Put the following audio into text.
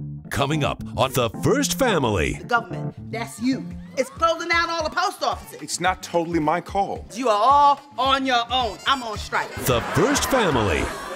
Coming up on The First Family. The government, that's you. It's closing down all the post offices. It's not totally my call. You are all on your own. I'm on strike. The First Family.